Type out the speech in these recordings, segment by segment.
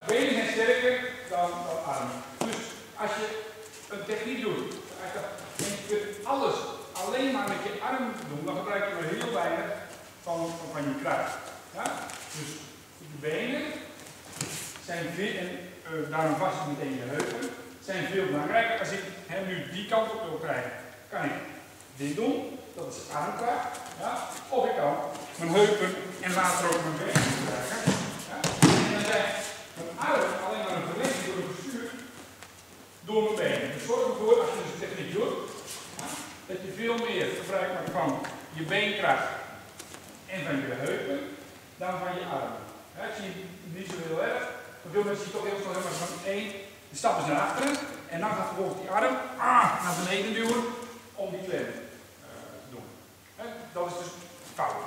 Benen zijn sterker dan armen. Dus als je een techniek doet, en je kunt alles alleen maar met je arm doen, dan gebruik je maar heel weinig van je kracht. Ja? Dus de benen zijn veel, en daarom vast meteen je heupen, zijn veel belangrijker. Als ik hem nu die kant op wil krijgen, kan ik dit doen, dat is armkracht. Ja? Of ik kan mijn heupen en later ook mijn benen gebruiken. Ja? En dan zijn mijn arm alleen maar een verlenging door het bestuur door mijn benen. Dus zorg ervoor, als je deze techniek doet, ja, dat je veel meer gebruik maakt van je beenkracht en van je heupen dan van je armen. Ja, ik zie niet zo heel erg. Maar veel mensen zien toch heel snel van één, de stap is naar achteren en dan gaat vervolgens die arm naar beneden duwen om die klem te doen. Dat is dus fout.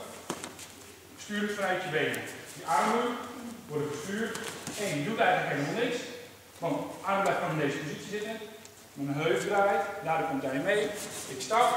Stuur het vanuit je benen. Die armen worden gestuurd en je doet eigenlijk helemaal niks. Want de arm blijft gewoon in deze positie zitten. Mijn heup draait, daardoor komt hij mee. Ik stap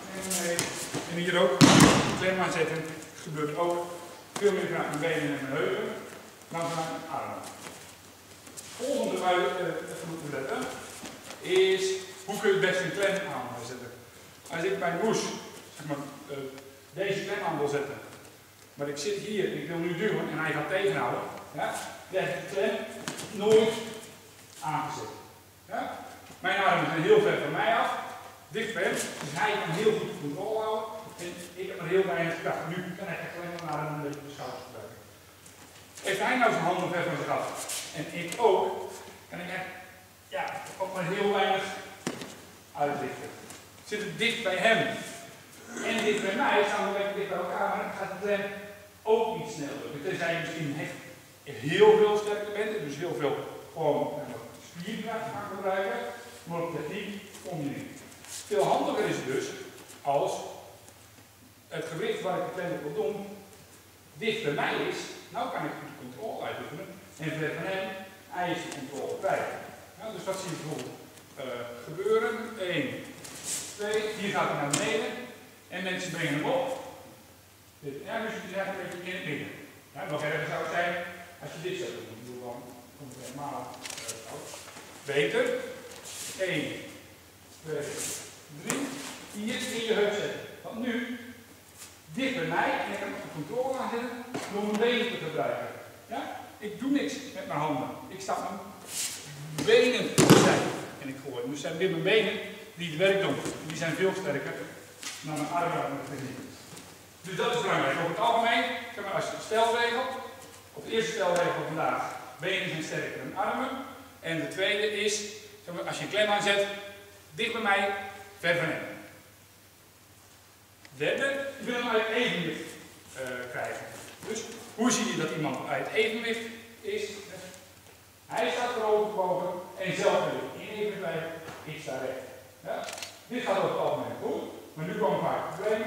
en hier ook de klem aanzetten. Dat gebeurt ook veel meer vanuit mijn benen en mijn heupen dan vanuit mijn armen. Volgende waar we even moeten letten is hoe kun je het beste een klem aan zetten. Als ik bij moes zeg maar, deze klem aan wil zetten, maar ik zit hier en ik wil nu duwen en hij gaat tegenhouden, ja, dan heb ik de klem nooit aangezet. Ja? Mijn armen zijn heel ver van mij af, dicht bij hem, dus hij kan heel goed de controle houden en ik heb maar heel weinig kracht. Nu kan ik echt alleen maar een beetje de schouders gebruiken. Heeft hij nou zijn handen ver van zich af en ik ook, kan ik echt ook maar heel weinig uitlichten. Zit het dicht bij hem en dicht bij mij, staan we lekker dicht bij elkaar, maar dan gaat de klem ook niet sneller. Tenzij je misschien echt heel veel sterker bent en dus heel veel gewoon spierkracht gaan gebruiken, maar op techniek kom je niet. Veel handiger is het dus als het gewicht waar ik de klem op wil doen dicht bij mij is, nou kan ik de controle uitoefenen en ver van hem hij is de controle kwijt. Ja, dus wat zie je bijvoorbeeld gebeuren? 1, 2, hier gaat hij naar beneden en mensen brengen hem op. Ja, dus het is eigenlijk een beetje in het midden. Ja, nog erger zou het zijn als je dit zou doen. Ik bedoel, dan komt het helemaal fout. Beter. 1, 2, 3. Hier in je heup zetten. Want nu, dicht bij mij, en ik kan de controle aanzetten door mijn benen te gebruiken. Ja? Ik doe niks met mijn handen. Ik stap mijn benen opzij en ik gooi. Dus zijn dit mijn benen die het werk doen. Die zijn veel sterker dan mijn armen en de techniek. Dus dat is belangrijk. Over het algemeen, zeg maar, als je de stelregel, op de eerste stelregel van vandaag, benen zijn sterker dan armen. En de tweede is, zeg maar, als je een klem aanzet, dicht bij mij, ver van hem. Derde, je wil hem uit evenwicht krijgen. Dus hoe zie je dat iemand uit evenwicht is? Hij staat voorover gebogen en zelf wil ik in evenwicht, ik sta recht. Ja? Dit gaat over het algemeen goed, maar nu komen vaak problemen.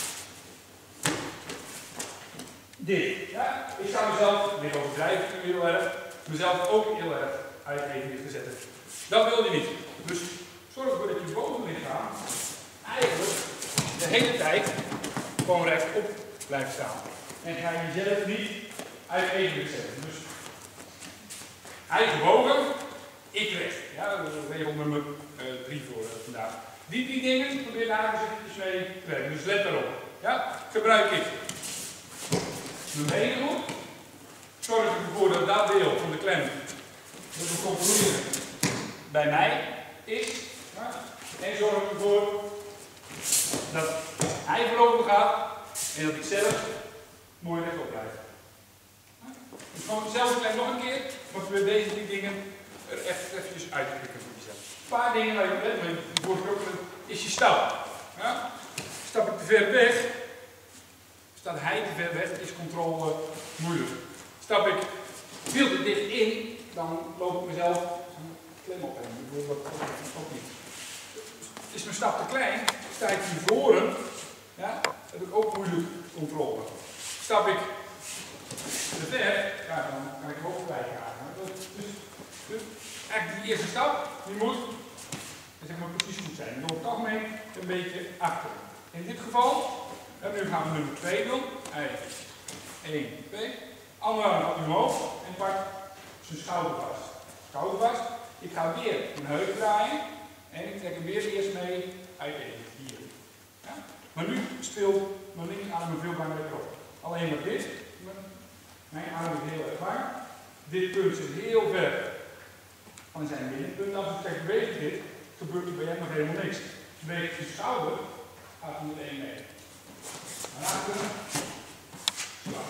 Dit, ja? Ik zou mezelf, dit overdrijven heel erg, mezelf ook heel erg uit evenwicht te zetten. Dat wil je niet. Dus zorg ervoor dat je bovenlichaam eigenlijk de hele tijd gewoon rechtop blijft staan. En ga je jezelf niet uit evenwicht zetten. Dus hij gebogen, ik recht. Ja, dat is regel nummer 3 voor vandaag. Die 3 dingen probeer daar eens eventjes mee te werken. Dus let daarop. Ja? Gebruik ik mijn benen goed. Zorg ervoor dat dat deel van de klem dat we controleren bij mij is. Ja? En zorg ervoor dat hij voorover gaat en dat ik zelf mooi rechtop blijf. Ja? Dus gewoon dezelfde klem nog een keer, maar probeer deze 3 dingen er echt eventjes uit te pikken voor jezelf. Een paar dingen waar je op let, maar bijvoorbeeld is je stap. Ja? Stap ik te ver weg, staat hij te ver weg, is controle moeilijk. Stap ik veel te dicht in, dan loop ik mezelf een klem op heen. Dat ook niet. Is mijn stap te klein, sta ik hier voren, ja, heb ik ook moeilijk controle. Stap ik te ver, ja, dan kan ik hem ook kwijt gaan. Dus eigenlijk die eerste stap, die moet zeg maar precies goed zijn. Door het algemeen een beetje achter. In dit geval, en nu gaan we nummer 2 doen. 1, 2. Andere arm gaat omhoog en pak zijn schouder vast. Schouder vast. Ik ga weer mijn heup draaien. En ik trek hem weer eerst mee uiteen. Hier. Ja? Maar nu speelt mijn linkerarm veel belangrijker op. Alleen maar dit. Mijn arm is heel erg lang. Dit punt zit heel ver van zijn middenpunt. Als ik zeg beweeg dit, gebeurt er bij hem nog helemaal niks. Beweeg je schouder, gaat hij meteen mee. Naar achteren. Slaap.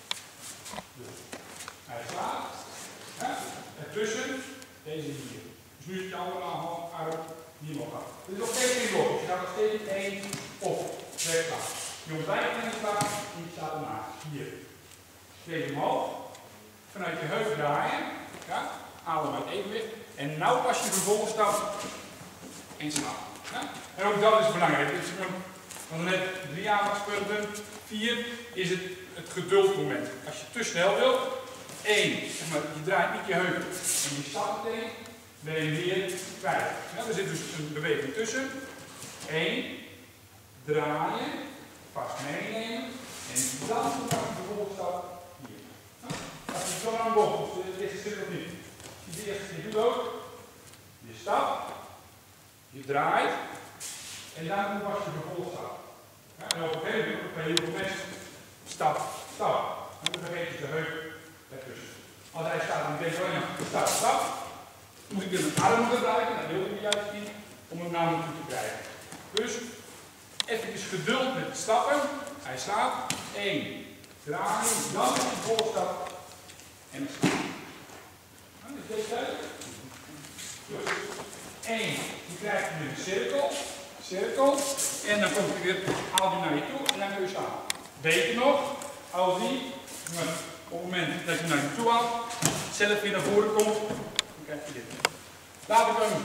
Dus hij slaat. Ja? Ertussen, deze hier. Dus nu is je andere arm hier nog af. Het is nog steeds één blok. Dus je gaat nog steeds één op. Twee slaap. Je ontwijkt in de slaap en je staat ernaast. Hier. Steeds omhoog. Vanuit je heup draaien. Ja? Adem uit evenwicht. En nou pas je vervolgstap en slaap. Ja? En ook dat is belangrijk. Dus we hadden net 3 aandachtspunten. 4 is het geduldmoment. Als je te snel wilt. 1, zeg maar, je draait niet je heup en je stapt meteen, ben je weer kwijt. Ja, er zit dus een beweging tussen. 1, draaien, vast meenemen en dan de vervolgstap hier. Ja? Als je zo lang bocht, dus de eerste stuk of niet. Je doet ook, je stapt, je draait en dan pas je vervolgstap. Ja, en op een gegeven moment bij heel veel mensen stap, stap. En dan vergeet je de heup ertussen. Als hij staat en denkt alleen maar stap, stap, moet ik mijn arm gebruiken, dat wil ik juist niet, om hem naar me toe te krijgen. Dus even geduld met stappen. Hij slaat. 1, draaien, dan de volstap en slaap. Is deze duidelijk? Dus 1, je krijgt nu een cirkel, en dan komt hij weer, haal die naar je toe en dan kun je staan. Beter nog, als die, op het moment dat je naar je toe haalt, zelf weer naar voren komt, dan krijg je dit. Laat ik hem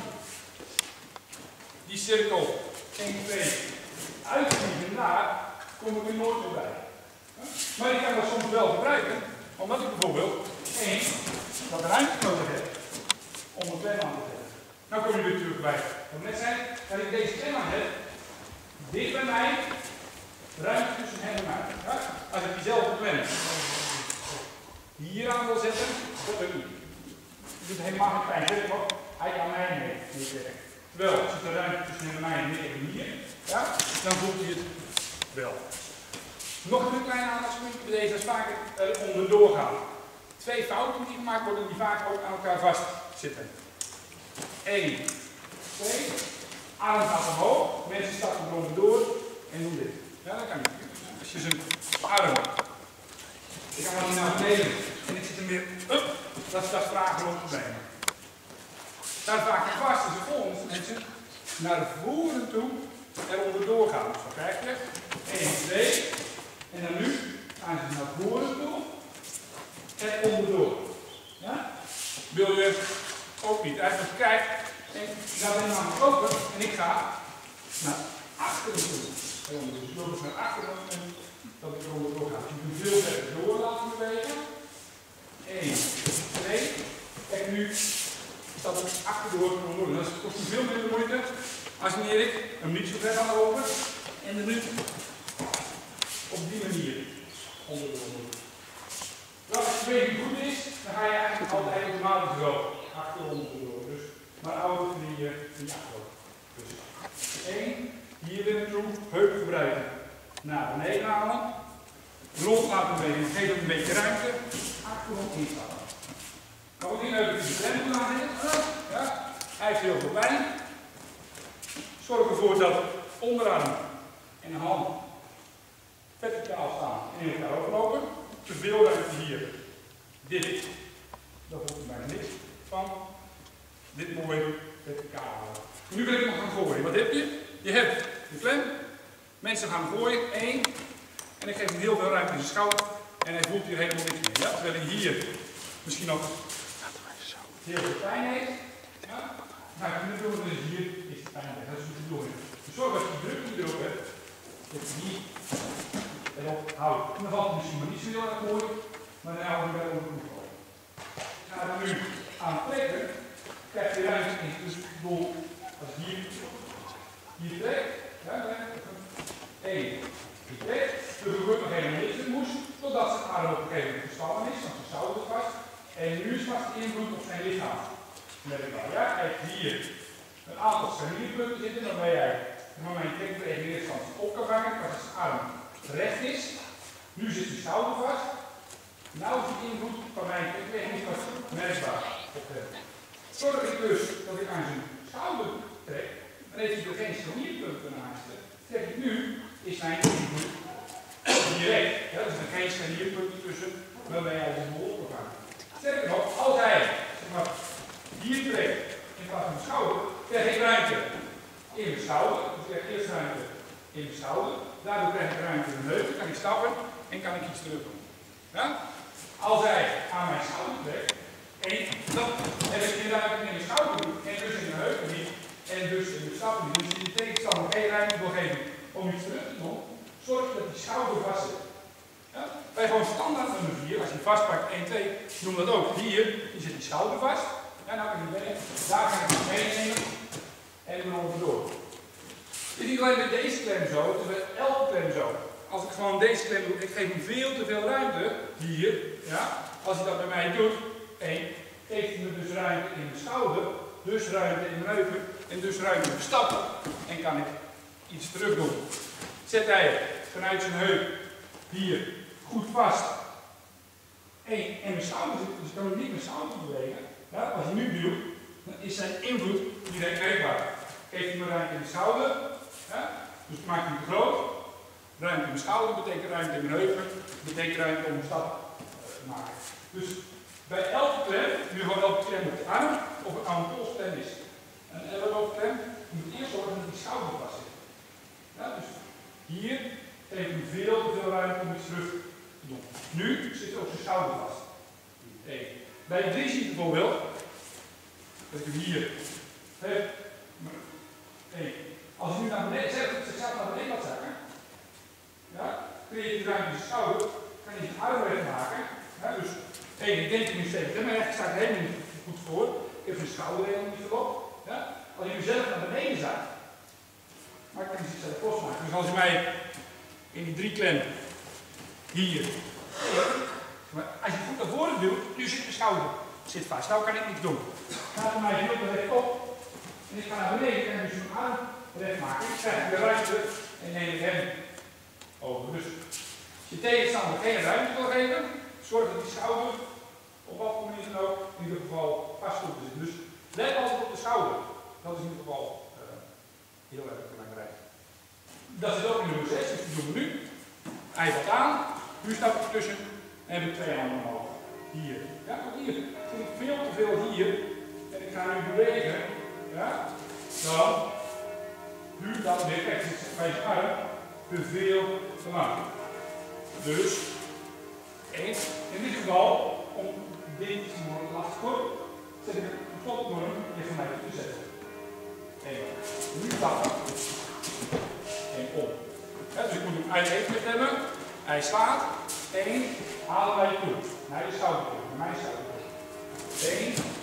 die cirkel 1, 2 uitvliegen naar, kom ik er nooit meer bij. Maar ik kan dat soms wel gebruiken, omdat ik bijvoorbeeld 1, dat ruimte nodig heb om een klem aan te zetten. Nou kom je weer terug bij wat we net zei, dat ik deze klem aan heb, dicht bij mij, ruimte tussen hem en mij. Ja? Als ik diezelfde klem hier aan wil zetten, dat lukt niet. Het doet helemaal geen pijn, zet hem op, hij kan mij mee werken. Terwijl, als de ruimte tussen hem en mij en hier, ja, dan voelt hij het wel. Nog een klein aandachtspunt bij deze, is vaak onderdoor gaan. 2 fouten die gemaakt worden, die vaak ook aan elkaar vast zitten. 1, 2, adem gaat omhoog, mensen stappen er onderdoor en doen dit. Ja, dat kan niet. Als je zijn arm, ik ga hem naar beneden en ik zit hem weer up, dat is vragenloos probleem. Daar vaak vast is het volgende, mensen naar voren toe er onderdoor gaan. Dus dan krijg je 1, 2 en dan nu gaan ze naar voren toe en onderdoor. Ja? Wil je ook niet. Eigenlijk kijk, en daar ben ik aan het lopen en ik ga naar achteren toe. Dus ik loop naar achteren en dat ik onderdoor ga. Je kunt veel verder door laten bewegen. 1, 2. Kijk, nu staat het achterdoor onderdoor. Dat kost me veel minder moeite als wanneer ik hem niet zo ver ga lopen en er nu op die manier onderdoor moet. Nou, als je weet goed is, dan ga je eigenlijk altijd automatisch zo achterom door. Dus, maar oude die achterop. Dus 1, hier weer naartoe, heup gebruiken. Naar beneden halen. Rond laten bewegen, geef hem een beetje ruimte. Achterom instappen. Nou, wat hier heb ik de klem moeten aanzetten. Ja, hij heeft heel veel pijn. Zorg ervoor dat onderarm en hand verticaal staan en in elkaar overlopen. Te veel ruimte hier. Dit, daar voelt er bijna niks van. Dit mooi verticaal houden. Nu wil ik nog gaan gooien. Wat heb je? Je hebt de klem. Mensen gaan gooien. 1. En ik geef hem heel veel ruimte in zijn schouder. En hij voelt hier helemaal niks meer. Ja? Terwijl hij hier misschien nog heel veel pijn heeft. Ja? Nou, de bedoeling is hier is de pijn weg. Dat is de bedoeling. Dus zorg dat je druk niet erop hebt. Dat je hier erop houdt. En dan valt het misschien maar niet zo heel erg mooi. Maar dan houden we wel onder de controle. Ga er nu aan trekken. Krijg je ruimte in. Dus ik bedoel, als hier trekt. Ja, 1, die trekt. Er gebeurt nog helemaal niks in de moes. Totdat zijn arm op een gegeven moment gespannen is. Want ze zouden het vast. En nu is vast invloed op zijn lichaam. Ja, hij heeft hier een aantal scharnierpunten zitten waarbij hij met mijn trekbeweging in eerste instantie op kan vangen, als zijn arm recht is. Nu zit de schouder vast. Nu is de invloed van mijn trekbeweging niet vast merkbaar op hem. Zorg ik dus dat ik aan zijn schouder trek, dan heeft hij er geen scharnierpunten naast. Trek ik nu, is mijn invloed direct. Ja, er zijn geen scharnierpunten tussen waarbij hij zijn bol op kan vangen. Sterker nog, als hij zeg maar, hier trekt in plaats van mijn schouder, krijg ik ruimte in mijn schouder. Dus ik krijg eerst ruimte in mijn schouder. Daardoor krijg ik ruimte in mijn heup. Dan kan ik stappen en kan ik iets terug doen. Ja? Als hij aan mijn schouder trekt, dan heb ik geen ruimte in mijn schouder en dus in mijn heupen niet. En dus in mijn stappen niet. Dus die tegenstander geen ruimte wil geven om iets terug te doen, zorg dat die schouder vast zit. Ja? Bij gewoon standaard nummer 4, als je vastpakt 1, 2, noem dat ook. Hier zit die schouder vast. Ja, nou kan ik mee. Daar ga ik het meenemen. En dan onderdoor. Het is niet alleen met deze klem zo, het is bij elke klem zo. Als ik gewoon deze klem doe, ik geef hem veel te veel ruimte. Hier, ja. Als hij dat bij mij doet, geeft hij me dus ruimte in mijn schouder, dus ruimte in mijn heupen en dus ruimte in mijn stappen. En kan ik iets terug doen. Zet hij vanuit zijn heup hier goed vast. En mijn schouder zit, dus ik kan niet mijn schouder bewegen. Ja, als hij nu duwt, dan is zijn invloed direct merkbaar. Geeft hij me ruimte in de schouder, ja, dus maakt hij te groot. Ruimte in mijn schouder betekent ruimte in mijn heupen, betekent ruimte om een stap te maken. Dus bij elke klem, nu gewoon elke klem op de arm of een ankelsklem is. Een elleboogklem, je moet eerst zorgen dat die schouder vast zit. Ja, dus hier geeft hij veel te veel ruimte om iets terug te doen. Nu zit ook zijn schouder vast. Bij 3 zie je bijvoorbeeld dat ik hem hier heb. Als ik nu naar beneden zet, zichzelf naar beneden laat zakken, ja, creëer je ruimte in de schouder, kan je zijn arm wegmaken. Ja, dus ik denk nu steeds, maar rechter staat helemaal niet goed voor. Ik heb zijn schouder helemaal niet voorop. Ja. Als je nu zelf naar beneden zakt, maar kan hij zichzelf losmaken. Dus als je mij in die 3 klem hier, maar als je goed naar voren duwt, nu zit mijn schouder zit vast. Nou kan ik niks doen. Gaat er mij heel recht op en ik ga naar beneden en dus mijn arm recht maken. Ik krijg de ruimte en neem ik hem over. Dus als je tegenstander geen ruimte wil geven, zorg dat die schouder op wat manier dan ook in ieder geval vast goed zit. Dus let altijd op de schouder. Dat is in ieder geval heel erg belangrijk. Dat is ook in nummer 6, dus die doen we nu. Hij valt aan, nu stap ik tussen en heb ik 2 handen omhoog. Hier. Ja, ook hier. Zit ik veel te veel hier en ik ga nu bewegen, ja, dan duurt dat weer echt bij je arm te veel te lang. Dus, in dit geval, om dit te laten korten, zet ik een topnorm hier van mij te zetten. Nu stappen en om. Ja, dus ik moet hem uit evenwicht hebben. Hij slaat. 1, halen wij toe. Naar je schouder toe. Naar mijn schouder toe. 1, 2.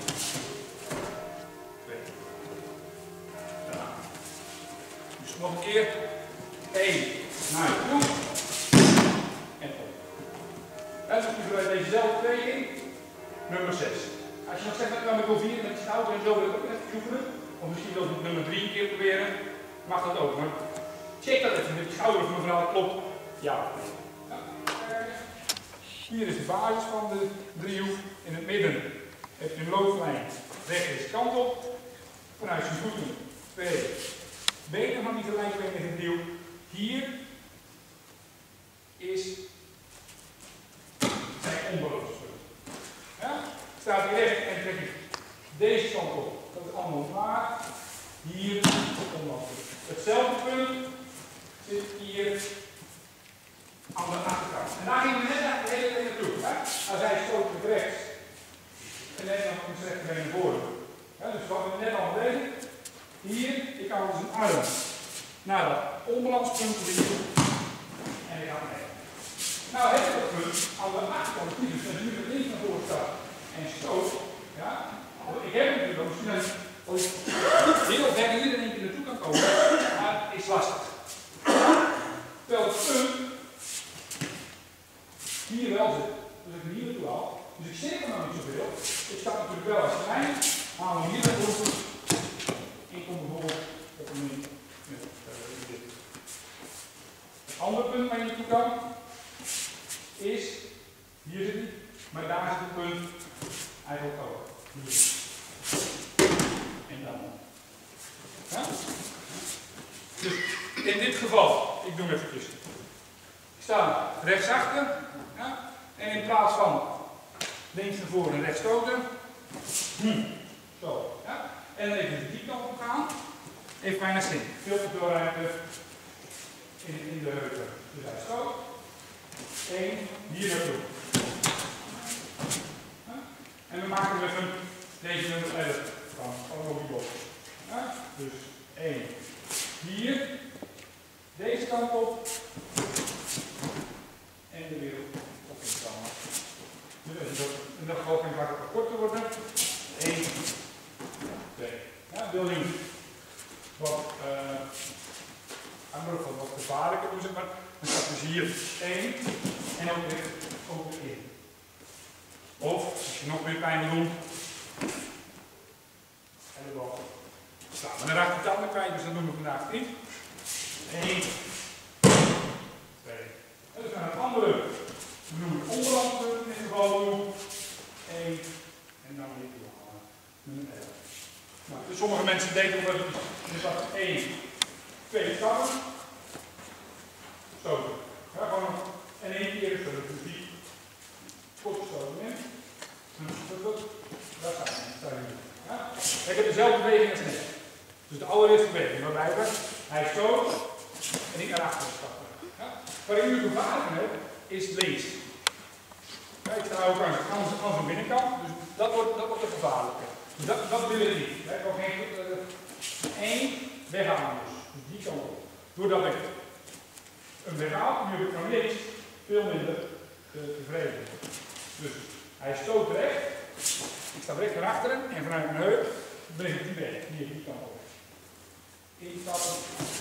Ja. Dus nog een keer. 1, naar je toe. En om. Ja, dus nu bij dezezelfde beweging. Nummer 6. Als je nog zegt, dat ik wil 4 met je schouder en zo wil ik ook even oefenen. Of misschien wil ik nummer 3 een keer proberen. Mag dat ook, maar check dat even met die schouder of mevrouw klopt. Ja. Ja. Hier is de basis van de driehoek. In het midden heb je een loodlijn recht deze kant op. Vanuit zijn voeten 2 benen van die gelijkbeenige driehoek. Hier is zijn onderloopspunt. Ja? Staat hij recht en trek ik deze kant op. Dat is allemaal waar. Hier het onderloopspunt. Hetzelfde punt zit hier aan de achterkant. En daar gingen we net de hele tijd naartoe. Als hij stoot op rechts en net nog een rechterbeen naar voren. Ja, dus wat we net al deden. Hier, ik kan dus een arm naar dat onbalanspunt liggen en ik ga mee. Nou heb ik dat punt aan de achterkant. Dus als je nu met links naar voren staat en stoot, ja, ik heb het natuurlijk ook misschien als ik heel ver hier in één keer naartoe kan komen, maar het is lastig. Terwijl het punt hier wel zit. Dus ik hier naartoe haal. Dus ik zit er nog niet zoveel. gaan we hier naartoe. Ik kom bijvoorbeeld op een minuut. Het andere punt waar je naartoe kan is, hier zit hij, maar daar zit het punt eigenlijk ook. Hier. En dan. Ja? Dus in dit geval, ik doe hem even. Ik sta rechtsachter. Ja? En in plaats van links naar voren en rechts stoten. Zo. Ja? En even die kant op gaan. Even bijna zin. Veel te veel ruimte in de heupen. Dus hij stoot. 1, hier naartoe. Ja? En we maken even deze nummer 11 van op die box. Ja? Dus 1. Hier. Deze kant op. En de weer op in staan. Dus en dat gaat een wat korter worden. 1, 2. Ja, wil je wat wat gevaarlijker doen, zeg maar. Dan staat dus hier 1 en ook weer in. Of als je nog meer pijn wil doen, en de bal staan. Maar dan raakt de tanden kwijt, dus dat doen we vandaag niet. 1, 2. En dan gaan het andere. We noemen het onderhand in dit geval doen. 1 en dan weer doorhalen. Nummer 11. Nou, dus sommige mensen denken dat het dat 1, 2 stappen. Stoten. Ja, gewoon en 1 keer stoten. Dus die korte stoten in. Daar staan we. Ja? Ik heb dezelfde beweging als net. Dus de allereerste beweging waarbij hij stoot en ik naar achteren stappen. Ja? Waar ik nu gevaarlijk heb, is links. Ja, ik sta ook aan zo'n binnenkant, dus dat wordt de gevaarlijke. Dus dat wil ik niet. Ik wil geen 1 weghalen dus die kan op. Doordat ik een weghaal, nu heb ik van links veel minder tevreden. Dus hij stoot recht, ik sta recht naar achteren en vanuit mijn heup breng ik die weg, hier die kant op. Instappen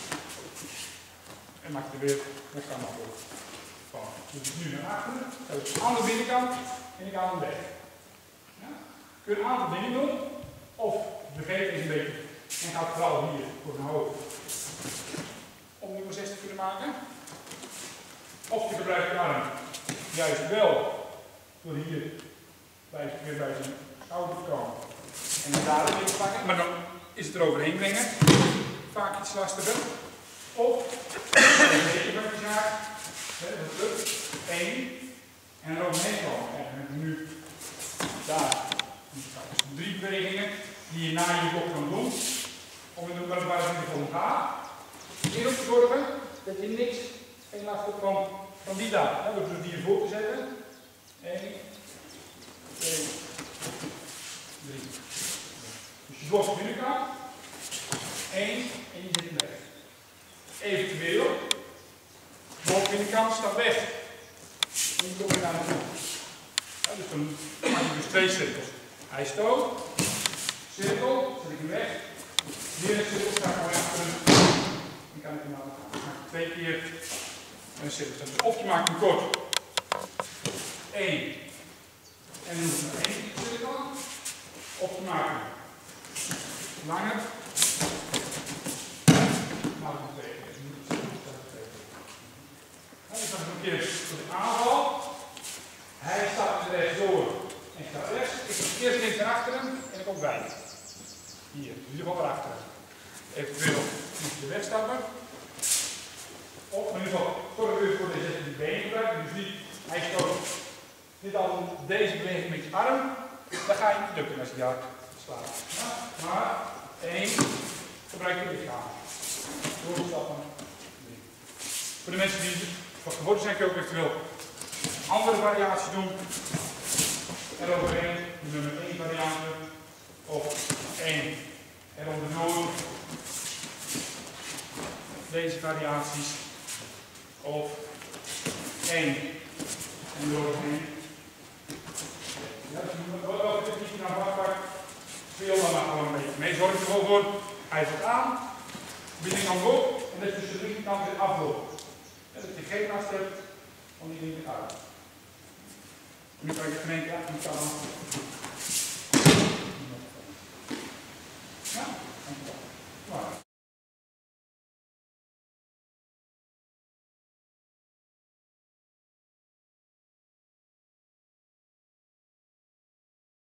en maak er weer de kant op. Dus nu naar achteren, dus aan de binnenkant en ik haal hem weg. Ja? Kun je een aantal dingen doen, of vergeet eens een beetje en gaat vooral hier voor een hoofd om nummer 6 te kunnen maken. Of je gebruikt je arm juist wel door hier weer bij zijn schouder te komen en dan daar weer te pakken, maar dan is het eroverheen brengen vaak iets lastiger. Of een beetje van je zaak, dat lukt, 1 en eroverheen komen. En dan heb je nu daar 3 bewegingen die je na je blok kan doen om in waar het in ieder geval om gaat. Hierop te zorgen dat je niks geen last hebt van die daar. Door dus die ervoor te zetten. 1, 2, 3. Dus je blok binnenkant. 1 en je zit hem weg. Eventueel, blok binnenkant staat weg. En je komt er naar naartoe. Ja, dus dan maak je dus 2 cirkels. Hij stoot, cirkel, zet ik hem weg. Weer een cirkel, sta ik gewoon achter. Dan kan ik hem maken. Dan maak ik 2 keer een cirkel. Dus of je maakt hem kort. 1. En dan doe je nog 1 cirkel. Of je maakt hem langer. Maak hem 2 keer. Dus dan nog een keer voor de aanval. Hij staat rechts door en staat rechts. Ik ga eerst links naar achteren en ik kom bij. Hier, dus hier gewoon naar achteren. Eventueel moet je wegstappen. Of in ieder geval zorg er voor dat je die benen gebruikt. Dus niet, hij stoot dit al deze beweging met je arm. Dan ga je niet lukken als je daar slaat. Ja, maar 1, gebruik je lichaam. Doorstappen. Voor de mensen die van geboorte zijn, kun je ook eventueel andere variaties doen. Eroverheen, de nummer 1 variant. Of 1 eronderdoor. Deze variaties. Of 1 en eroverheen. Ja, dus je moet wel een beetje naar vastpak. Speel dan maar gewoon een beetje mee. Zorg er gewoon voor. Hij zit aan. Binnenkant op. En dat je de linkerkant weer afloopt. Dat je geen last hebt van die linkerkant. Nu kan je het in één keer achter elkaar. Klaar.